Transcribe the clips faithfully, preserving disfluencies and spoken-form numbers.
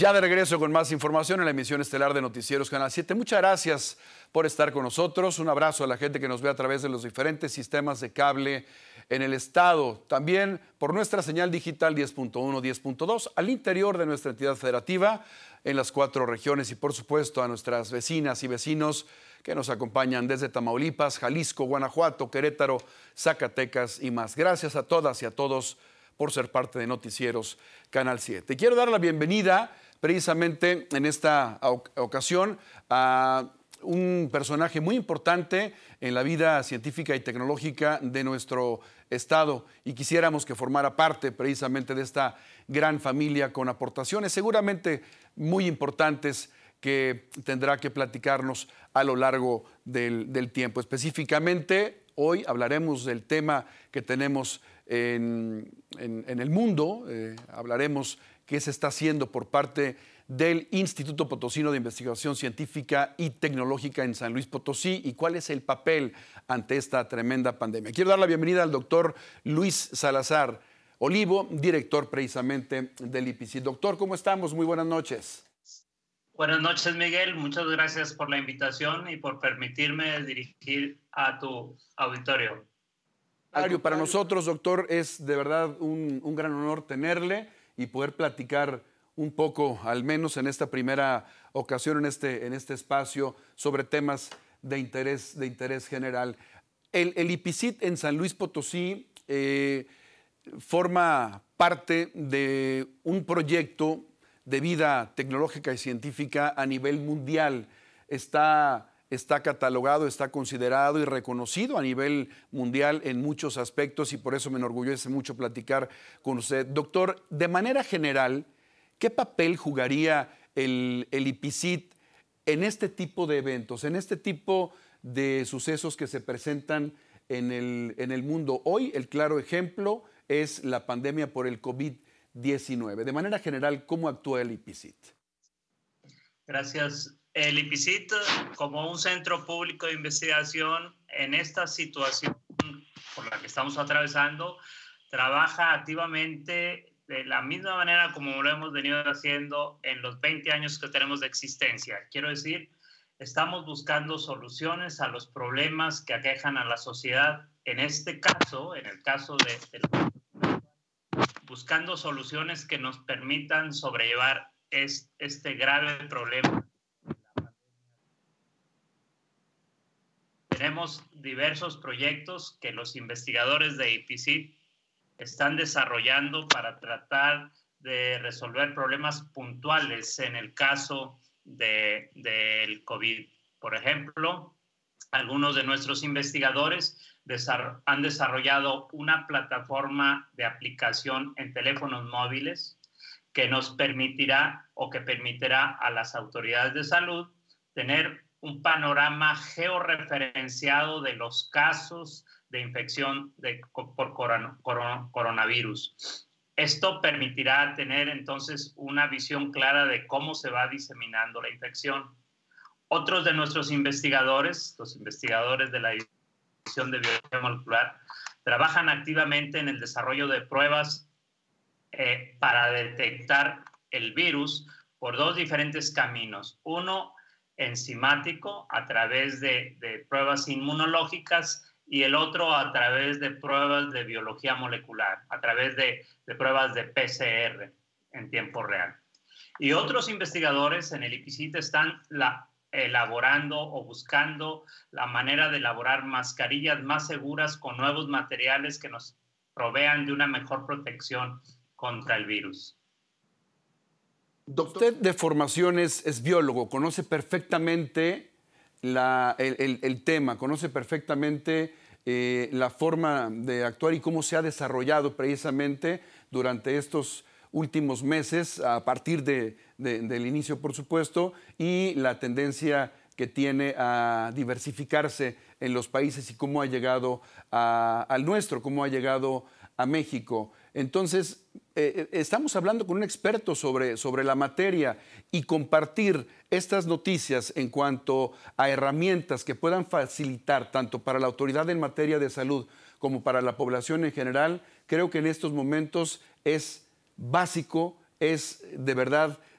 Ya de regreso con más información en la emisión estelar de Noticieros Canal siete. Muchas gracias por estar con nosotros. Un abrazo a la gente que nos ve a través de los diferentes sistemas de cable en el estado. También por nuestra señal digital diez punto uno, diez punto dos al interior de nuestra entidad federativa en las cuatro regiones y por supuesto a nuestras vecinas y vecinos que nos acompañan desde Tamaulipas, Jalisco, Guanajuato, Querétaro, Zacatecas y más. Gracias a todas y a todos por ser parte de Noticieros Canal siete. Quiero dar la bienvenida precisamente en esta ocasión a un personaje muy importante en la vida científica y tecnológica de nuestro estado y quisiéramos que formara parte precisamente de esta gran familia con aportaciones seguramente muy importantes que tendrá que platicarnos a lo largo del, del tiempo. Específicamente, hoy hablaremos del tema que tenemos en, en, en el mundo, eh, hablaremos qué se está haciendo por parte del Instituto Potosino de Investigación Científica y Tecnológica en San Luis Potosí y cuál es el papel ante esta tremenda pandemia. Quiero dar la bienvenida al doctor Luis Salazar Olivo, director precisamente del I P C I T. Doctor, ¿cómo estamos? Muy buenas noches. Buenas noches, Miguel. Muchas gracias por la invitación y por permitirme dirigir a tu auditorio. Para nosotros, doctor, es de verdad un, un gran honor tenerle y poder platicar un poco, al menos en esta primera ocasión, en este, en este espacio, sobre temas de interés, de interés general. El, el I P C I T en San Luis Potosí eh, forma parte de un proyecto de vida tecnológica y científica a nivel mundial. Está, está catalogado, está considerado y reconocido a nivel mundial en muchos aspectos y por eso me enorgullece mucho platicar con usted. Doctor, de manera general, ¿qué papel jugaría el, el I P C I T en este tipo de eventos, en este tipo de sucesos que se presentan en el, en el mundo? Hoy el claro ejemplo es la pandemia por el COVID diecinueve. De manera general, ¿cómo actúa el I P C I T? Gracias. El I P C I T, como un centro público de investigación en esta situación por la que estamos atravesando, trabaja activamente de la misma manera como lo hemos venido haciendo en los veinte años que tenemos de existencia. Quiero decir, estamos buscando soluciones a los problemas que aquejan a la sociedad. En este caso, en el caso de, de buscando soluciones que nos permitan sobrellevar es, este grave problema. Tenemos diversos proyectos que los investigadores de I P C I T están desarrollando para tratar de resolver problemas puntuales en el caso de, del COVID. Por ejemplo, algunos de nuestros investigadores han desarrollado una plataforma de aplicación en teléfonos móviles que nos permitirá o que permitirá a las autoridades de salud tener un panorama georreferenciado de los casos de infección de, por coron, coron, coronavirus. Esto permitirá tener entonces una visión clara de cómo se va diseminando la infección. Otros de nuestros investigadores, los investigadores de la División de Biología Molecular, trabajan activamente en el desarrollo de pruebas eh, para detectar el virus por dos diferentes caminos. Uno, enzimático, a través de, de pruebas inmunológicas, y el otro a través de pruebas de biología molecular, a través de, de pruebas de P C R en tiempo real. Y otros investigadores en el I P C I T están la, elaborando o buscando la manera de elaborar mascarillas más seguras con nuevos materiales que nos provean de una mejor protección contra el virus. Doctor, usted de formación es, es biólogo, conoce perfectamente la, el, el, el tema, conoce perfectamente eh, la forma de actuar y cómo se ha desarrollado precisamente durante estos últimos meses, a partir de, de, del inicio, por supuesto, y la tendencia que tiene a diversificarse en los países y cómo ha llegado a, al nuestro, cómo ha llegado a México. Entonces, eh, estamos hablando con un experto sobre, sobre la materia y compartir estas noticias en cuanto a herramientas que puedan facilitar tanto para la autoridad en materia de salud como para la población en general, creo que en estos momentos es básico, es de verdad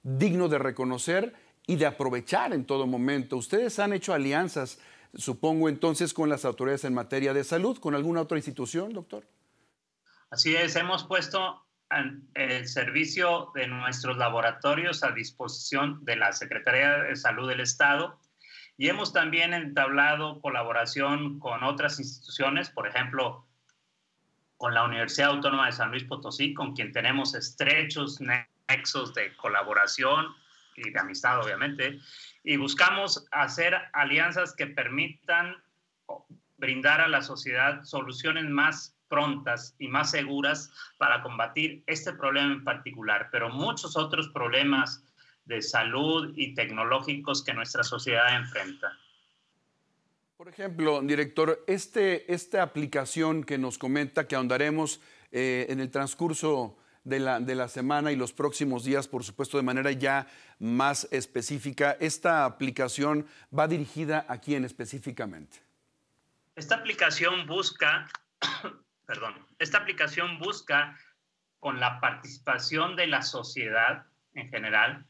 digno de reconocer y de aprovechar en todo momento. Ustedes han hecho alianzas, supongo entonces, con las autoridades en materia de salud, ¿con alguna otra institución, doctor? Así es, hemos puesto el servicio de nuestros laboratorios a disposición de la Secretaría de Salud del Estado y hemos también entablado colaboración con otras instituciones, por ejemplo, con la Universidad Autónoma de San Luis Potosí, con quien tenemos estrechos nexos de colaboración y de amistad, obviamente, y buscamos hacer alianzas que permitan brindar a la sociedad soluciones más prontas y más seguras para combatir este problema en particular, pero muchos otros problemas de salud y tecnológicos que nuestra sociedad enfrenta. Por ejemplo, director, este, esta aplicación que nos comenta, que ahondaremos eh, en el transcurso de la, de la semana y los próximos días, por supuesto, de manera ya más específica, ¿esta aplicación va dirigida a quién específicamente? Esta aplicación busca, perdón, esta aplicación busca, con la participación de la sociedad en general,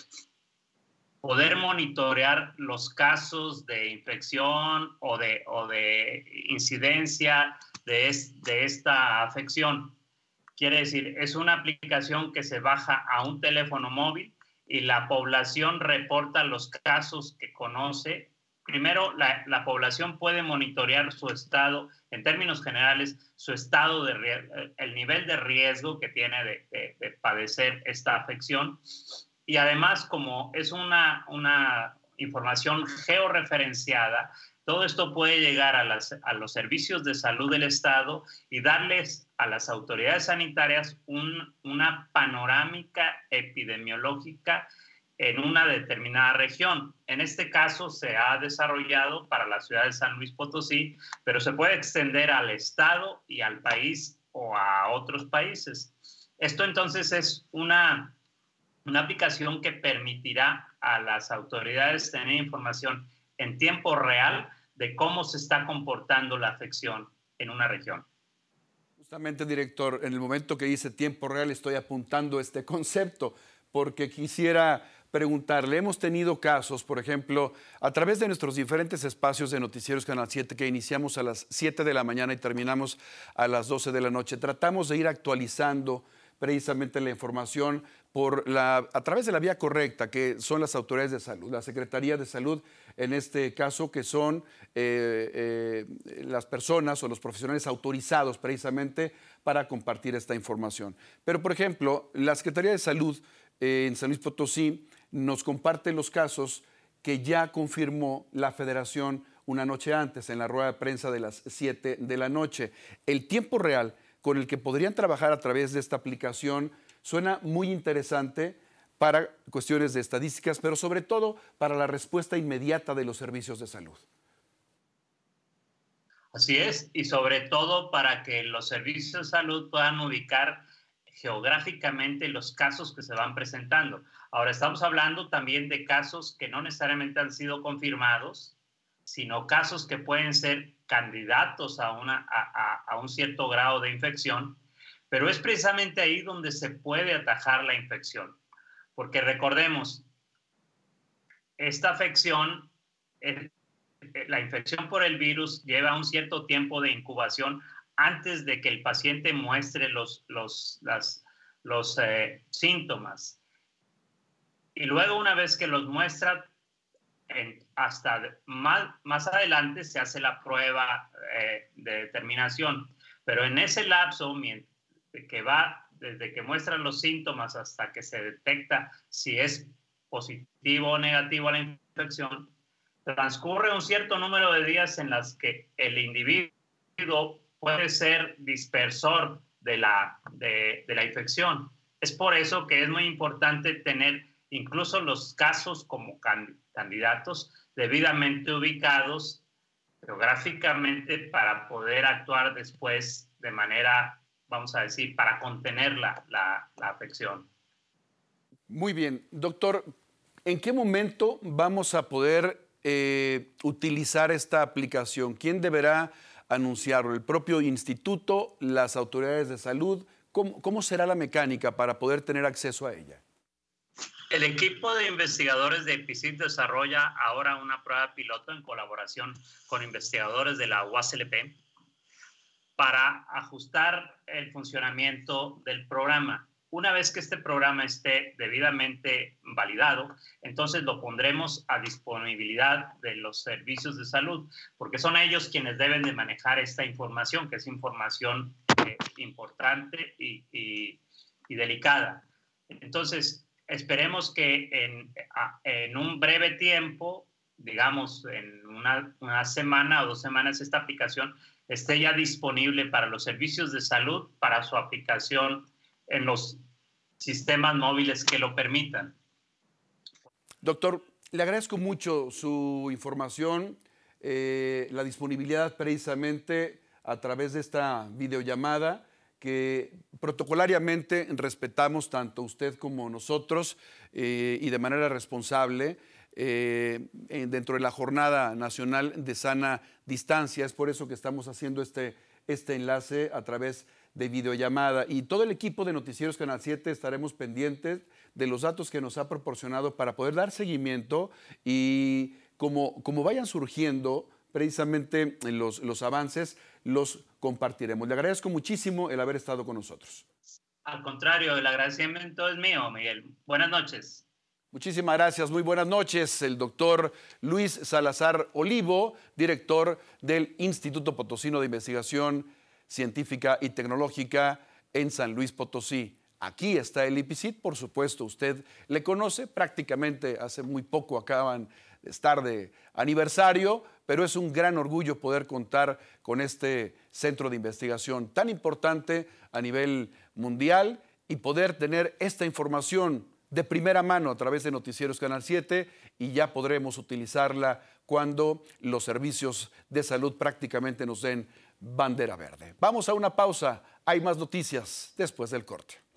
poder monitorear los casos de infección o de, o de incidencia de, es, de esta afección. Quiere decir, es una aplicación que se baja a un teléfono móvil y la población reporta los casos que conoce. Primero, la, la población puede monitorear su estado, en términos generales, su estado de el nivel de riesgo que tiene de, de, de padecer esta afección. Y además, como es una, una información georreferenciada, todo esto puede llegar a, las, a los servicios de salud del Estado y darles a las autoridades sanitarias un, una panorámica epidemiológica en una determinada región. En este caso se ha desarrollado para la ciudad de San Luis Potosí, pero se puede extender al Estado y al país o a otros países. Esto entonces es una, una aplicación que permitirá a las autoridades tener información en tiempo real de cómo se está comportando la afección en una región. Justamente, director, en el momento que dice tiempo real estoy apuntando este concepto porque quisiera preguntarle, hemos tenido casos, por ejemplo, a través de nuestros diferentes espacios de Noticieros Canal siete, que iniciamos a las siete de la mañana y terminamos a las doce de la noche, tratamos de ir actualizando precisamente la información por la, a través de la vía correcta, que son las autoridades de salud, la Secretaría de Salud, en este caso, que son eh, eh, las personas o los profesionales autorizados precisamente para compartir esta información. Pero, por ejemplo, la Secretaría de Salud eh, en San Luis Potosí nos comparte los casos que ya confirmó la Federación una noche antes, en la rueda de prensa de las siete de la noche. El tiempo real con el que podrían trabajar a través de esta aplicación suena muy interesante para cuestiones de estadísticas, pero sobre todo para la respuesta inmediata de los servicios de salud. Así es, y sobre todo para que los servicios de salud puedan ubicar geográficamente los casos que se van presentando. Ahora, estamos hablando también de casos que no necesariamente han sido confirmados, sino casos que pueden ser candidatos a, una, a, a, a un cierto grado de infección, pero es precisamente ahí donde se puede atajar la infección. Porque recordemos, esta afección, la infección por el virus lleva un cierto tiempo de incubación antes de que el paciente muestre los, los, las, los eh, síntomas. Y luego, una vez que los muestra, en, hasta más, más adelante se hace la prueba eh, de determinación. Pero en ese lapso, que va desde que muestra los síntomas hasta que se detecta si es positivo o negativo a la infección, transcurre un cierto número de días en las que el individuo puede ser dispersor de la, de, de la infección. Es por eso que es muy importante tener incluso los casos como candidatos debidamente ubicados geográficamente para poder actuar después de manera, vamos a decir, para contener la, la, la afección. Muy bien. Doctor, ¿en qué momento vamos a poder eh, utilizar esta aplicación? ¿Quién deberá anunciarlo? ¿El propio instituto? ¿Las autoridades de salud? ¿Cómo, cómo será la mecánica para poder tener acceso a ella? El equipo de investigadores de EPICIT desarrolla ahora una prueba piloto en colaboración con investigadores de la U A S L P para ajustar el funcionamiento del programa. Una vez que este programa esté debidamente validado, entonces lo pondremos a disponibilidad de los servicios de salud, porque son ellos quienes deben de manejar esta información, que es información eh, importante y, y, y delicada. Entonces, esperemos que en, en un breve tiempo, digamos en una, una semana o dos semanas, esta aplicación esté ya disponible para los servicios de salud, para su aplicación en los sistemas móviles que lo permitan. Doctor, le agradezco mucho su información, eh, la disponibilidad precisamente a través de esta videollamada que protocolariamente respetamos tanto usted como nosotros eh, y de manera responsable eh, dentro de la Jornada Nacional de Sana Distancia. Es por eso que estamos haciendo este, este enlace a través de videollamada. Y todo el equipo de Noticieros Canal siete estaremos pendientes de los datos que nos ha proporcionado para poder dar seguimiento y como, como vayan surgiendo precisamente los, los avances, los compartiremos. Le agradezco muchísimo el haber estado con nosotros. Al contrario, el agradecimiento es mío, Miguel. Buenas noches. Muchísimas gracias. Muy buenas noches. El doctor Luis Salazar Olivo, director del Instituto Potosino de Investigación Científica y Tecnológica en San Luis Potosí. Aquí está el EPICIT, por supuesto, usted le conoce, prácticamente hace muy poco acaban de estar de aniversario, pero es un gran orgullo poder contar con este centro de investigación tan importante a nivel mundial y poder tener esta información de primera mano a través de Noticieros Canal siete y ya podremos utilizarla cuando los servicios de salud prácticamente nos den bandera verde. Vamos a una pausa, hay más noticias después del corte.